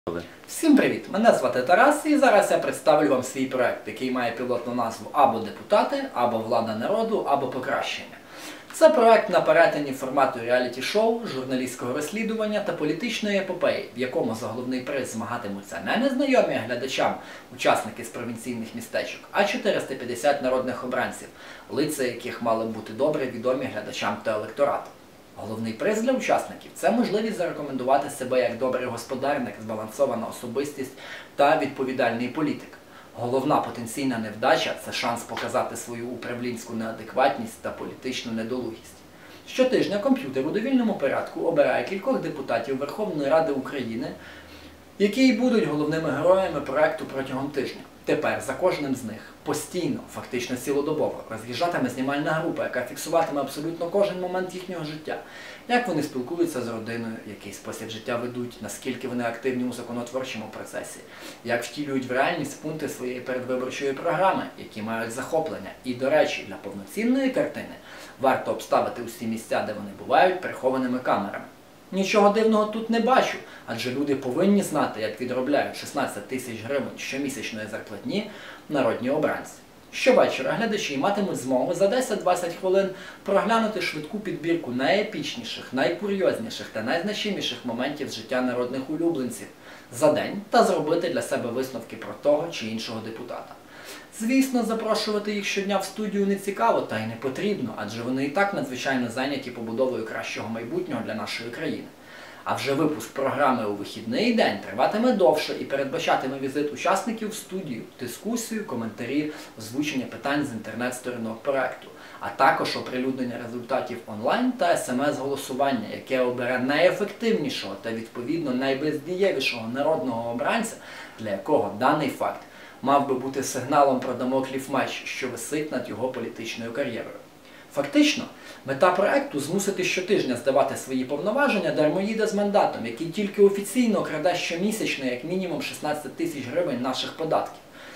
Всім привіт! Мене звати Тарас і зараз я представлю вам свій проект, який має пілотну назву або депутати, або влада народу, або покращення. Це проект на перетині формату реаліті-шоу, журналістського розслідування та політичної епопеї, в якому за головний приз змагатимуться не незнайомі глядачам, учасники з провінційних містечок, а 450 народних обранців, лиця яких мали бути добре відомі глядачам та електорату. Головний приз для учасників – це можливість зарекомендувати себе як добрий господарник, збалансована особистість та відповідальний політик. Головна потенційна невдача – це шанс показати свою управлінську неадекватність та політичну недолугість. Щотижня комп'ютер у довільному порядку обирає кількох депутатів Верховної Ради України, які будуть головними героями проекту протягом тижня. Тепер за кожним з них постійно, фактично цілодобово, роз'їжджатиме знімальна група, яка фіксуватиме абсолютно кожен момент їхнього життя. Як вони спілкуються з родиною, який спосіб життя ведуть, наскільки вони активні у законотворчому процесі, як втілюють в реальність пункти своєї передвиборчої програми, які мають захоплення. І, до речі, для повноцінної картини варто обставити усі місця, де вони бувають, прихованими камерами. Нічого дивного тут не бачу, адже люди повинні знати, як відробляють 16 тисяч гривень щомісячної зарплатні народні обранці. Щовечора глядачі матимуть змогу за 10-20 хвилин проглянути швидку підбірку найепічніших, найкурйозніших та найзначиміших моментів з життя народних улюбленців за день та зробити для себе висновки про того чи іншого депутата. Звісно, запрошувати їх щодня в студію не цікаво та й не потрібно, адже вони і так надзвичайно зайняті побудовою кращого майбутнього для нашої країни. А вже випуск програми у вихідний день триватиме довше і передбачатиме візит учасників в студію, дискусію, коментарі, озвучення питань з інтернет-сторінок проекту, а також оприлюднення результатів онлайн та смс-голосування, яке обере найефективнішого та, відповідно, найбездієвішого народного обранця, для якого даний факт мав би бути сигналом про дамоклів меч, що висить над його політичною кар'єрою. Фактично, мета проекту – змусити щотижня здавати свої повноваження дармоїда з мандатом, який тільки офіційно краде щомісячно як мінімум 16 тисяч гривень наших податків.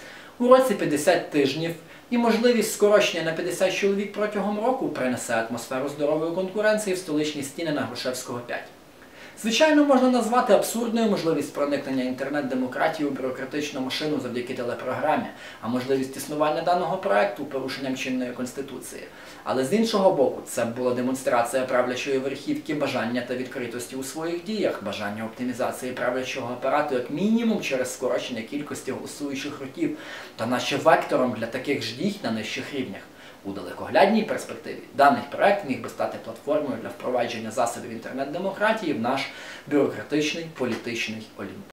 У році 50 тижнів і можливість скорочення на 50 чоловік протягом року принесе атмосферу здорової конкуренції в столичні стіни на Грушевського 5. Звичайно, можна назвати абсурдною можливість проникнення інтернет-демократії у бюрократичну машину завдяки телепрограмі, а можливість існування даного проекту порушенням чинної Конституції. Але з іншого боку, це була демонстрація правлячої верхівки бажання та відкритості у своїх діях, бажання оптимізації правлячого апарату як мінімум через скорочення кількості голосуючих років та наче вектором для таких ж дій на нижчих рівнях. У далекоглядній перспективі даний проект міг би стати платформою для впровадження засобів інтернет-демократії в наш бюрократичний політичний олімп.